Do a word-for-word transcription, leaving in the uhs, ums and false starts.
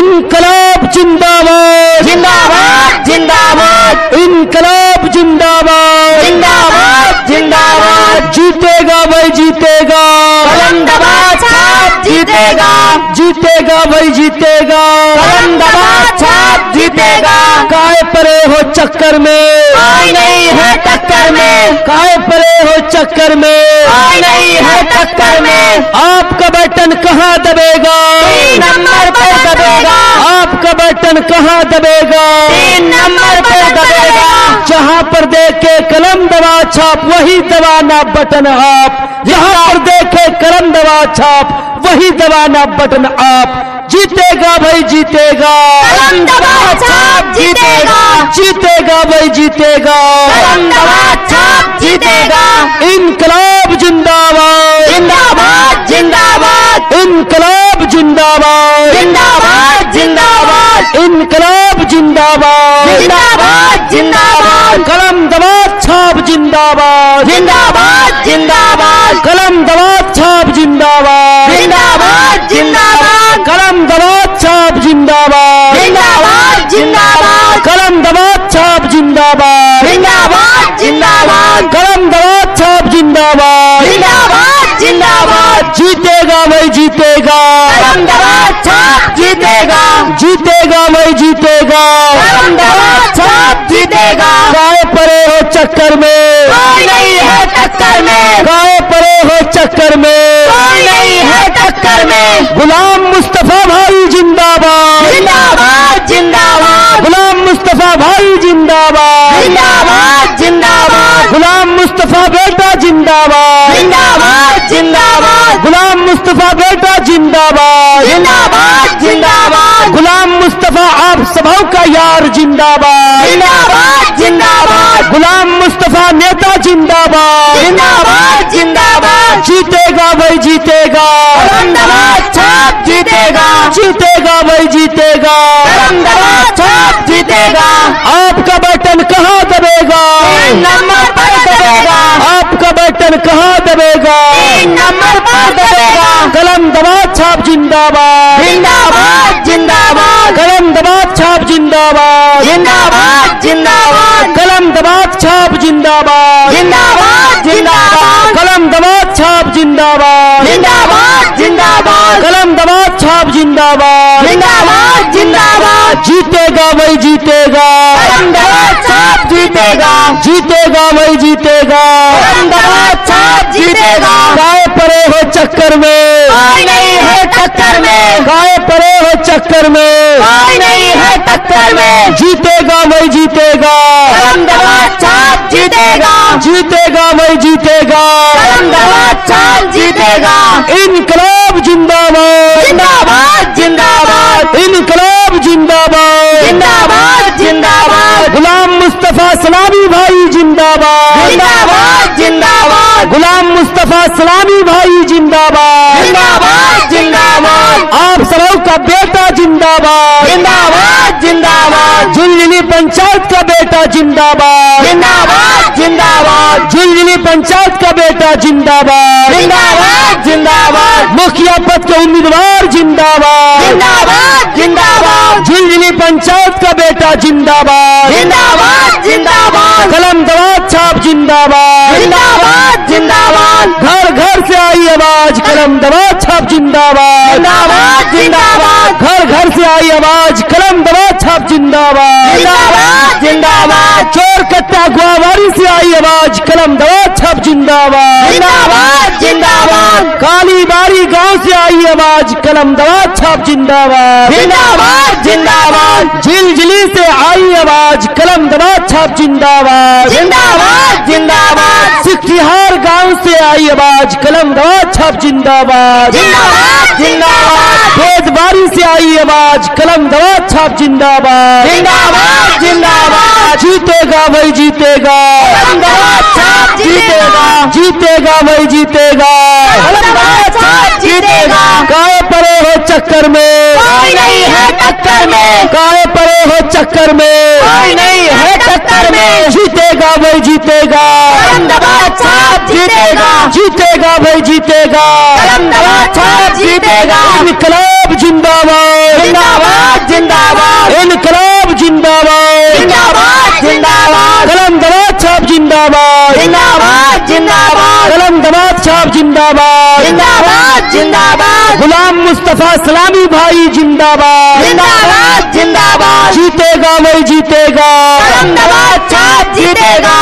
इनकलाब जिंदाबाद जिंदाबाद जिंदाबाद इनकलाब जिंदाबाद जिंदाबाद जिंदाबाद। जीतेगा भाई जीतेगा कलम दबा छाप जीतेगा जीतेगा भाई जीतेगा कलम दबा छाप जीतेगा। काहे परे हो चक्कर में कोई नहीं है टक्कर में काहे परे हो चक्कर में कोई नहीं है टक्कर में। आपका बटन कहाँ दबेगा तीन नंबर पर दबेगा आपका बटन कहाँ दबेगा तीन नंबर पर दबेगा। जहाँ पर देखे कलम दबा छाप वही दबाना बटन आप जहाँ पर देखे कलम दबा छाप वही दबाना बटन आप। जीतेगा भाई जीतेगा कलम दबा छाप जीतेगा जीतेगा भाई जीतेगा कलम दबा छाप जीतेगा। इनकलाब जिंदाबाद जिंदाबाद जिंदाबाद इनकलाब जिंदाबाद जिंदाबाद जिंदाबाद इनकलाब जिंदाबाद जिंदाबाद जिंदाबाद कलम दबा छाप जिंदाबाद जिंदाबाद जिंदाबाद कलम दबा छाप जिंदाबाद जिंदाबाद जिंदाबाद कलम दबा छाप जिंदाबाद जिंदाबाद जिंदाबाद कलम दबा छाप जिंदाबाद जिंदाबाद जिंदाबाद कलम दबा छाप जिंदाबाद जिंदाबाद जिंदाबाद। जीतेगा भाई जीतेगा कलम दबा छाप जीतेगा जीतेगा भाई जीतेगा कलम दबा छाप जीतेगा। काहे परे हो चक्कर में कोई नहीं है टक्कर में काहे परे हो चक्कर में कोई नहीं है टक्कर में। गुलाम मुस्तफा भाई जिंदाबाद जिंदाबाद जिंदाबाद गुलाम मुस्तफा भाई जिंदाबाद जिंदाबाद जिंदाबाद गुलाम मुस्तफा बेटा जिंदाबाद जिंदाबाद जिंदाबाद गुलाम मुस्तफा बेटा जिंदाबाद जिंदाबाद जिंदाबाद गुलाम मुस्तफा आप सबों का यार जिंदाबाद जिंदाबाद जिंदाबाद गुलाम मुस्तफा नेता जिंदाबाद जिंदाबाद जिंदाबाद। जीतेगा भाई जीतेगा कलम दबा छाप जीतेगा जीतेगा भाई जीतेगा कलम दबा छाप जीतेगा। आपका बटन कहाँ दबेगा तीन नंबर पर दबेगा आपका बटन कहाँ दबेगा तीन नंबर पर दबेगा। कलम दबा छाप जिंदाबाद जिंदाबाद जिंदाबाद कलम दबा छाप जिंदाबाद जिंदाबाद जिंदाबाद कलम दबा छाप जिंदाबाद जिंदाबाद जिंदाबाद कलम दबा छाप जिंदाबाद जिंदाबाद जिंदाबाद कलम दबा छाप जिंदाबाद जिंदाबाद जिंदाबाद। जीतेगा भाई जीतेगा कलम दबा छाप जीतेगा जीतेगा भाई जीतेगा कलम दबा छाप जीतेगा। काहे परे हो चक्कर में कोई नहीं है टक्कर में काहे परे हो चक्कर में कोई नहीं है टक्कर में। जीतेगा भाई जीतेगा कलम दबा छाप जीतेगा जीतेगा भाई जीतेगा कलम दबा छाप जीतेगा। इनकलाब जिंदाबाद जिंदाबाद जिंदाबाद इनकलाब जिंदाबाद जिंदाबाद जिंदाबाद गुलाम मुस्तफा सलामी भाई जिंदाबाद जिंदाबाद जिंदाबाद गुलाम मुस्तफा सलामी भाई जिंदाबाद जिंदाबाद जिंदाबाद आप सबों का बेटा जिंदाबाद जिंदाबाद जिंदाबाद झुंझुनू पंचायत का बेटा जिंदाबाद जिंदाबाद जिंदाबाद झुंझुनू पंचायत का बेटा जिंदाबाद जिंदाबाद जिंदाबाद मुखिया पद के उम्मीदवार जिंदाबाद जिंदाबाद जिंदाबाद झुंझुनू पंचायत का बेटा जिंदाबाद जिंदाबाद जिंदाबाद कलम दबा छाप जिंदाबाद जिंदाबाद जिंदाबाद घर घर से आई आवाज कलम दबा छाप जिंदाबाद जिंदाबाद जिंदाबाद घर घर से आई आवाज कलम दबा छाप जिंदाबाद जिंदाबाद जिंदाबाद चोर कट्टा गुआवारी से आई आवाज कलम दबा छाप जिंदाबाद जिंदाबाद जिंदाबाद काली बारी गांव से आई आवाज कलम दबा छाप जिंदाबाद जिंदाबाद जिंदाबाद झिलझिली से आई आवाज कलम दबा छाप जिंदाबाद जिंदाबाद जिंदाबाद सिखिहार गांव से आई आवाज कलम दबा छाप जिंदाबाद जिंदाबाद जिंदाबाद भेदबारी से आई आवाज कलम दबा छाप जिंदाबाद जिंदाबाद जिंदाबाद जीतेगा भाई जीतेगा कलम दबा छाप जीतेगा जीतेगा भाई जीतेगा कलम दबा छाप जीतेगा काहे परे हो चक्कर में कोई नहीं है टक्कर में काहे परे हो चक्कर में कोई नहीं है टक्कर में जीतेगा भाई जीतेगा कलम दबा छाप जीतेगा जीतेगा भाई जीतेगा कलम दबा छाप जीतेगा इनकलाब जिंदाबाद जिंदाबाद इनकलाब जिंदाबाद, जिंदाबाद जिंदाबाद, कलम दवात छाप जिंदाबाद, जिंदाबाद जिंदाबाद, कलम दवात छाप जिंदाबाद, जिंदाबाद जिंदाबाद, गुलाम मुस्तफा सलामी भाई जिंदाबाद, जिंदाबाद जिंदाबाद, जीतेगा वही जीतेगा, कलम दवात छाप जीतेगा,